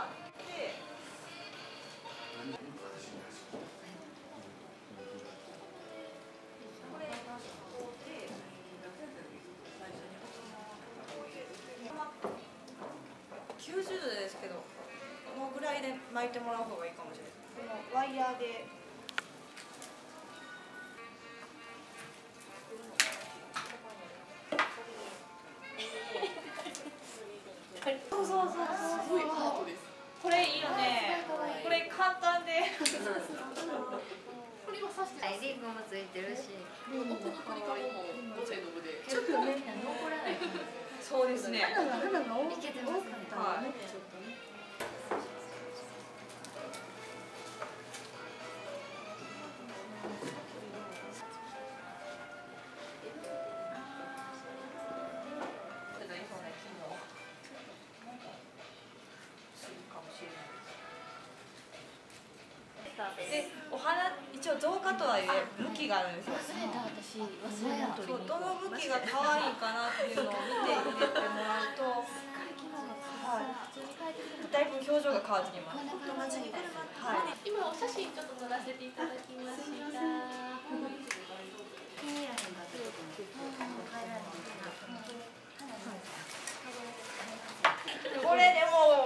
あってこれこうで最初に90度ですけどこのぐらいで巻いてもらう方がいいかもしれない。このワイヤーでそうそうそうすごいハートです。これいいよね。これ簡単で。これは刺してます。リンゴもついてるし、奥の鳥かごもお茶のぶで。ちょっとね残らない。そうですね。花がいけてますね。はい。ちょっとね。で、お花一応造花とはいえ向きがあるんですよ。そうどの向きが可愛いかなっていうのを見て入れてもらうと、だいぶ表情が変わってきます。はい。今お写真ちょっと撮らせていただきました。これでも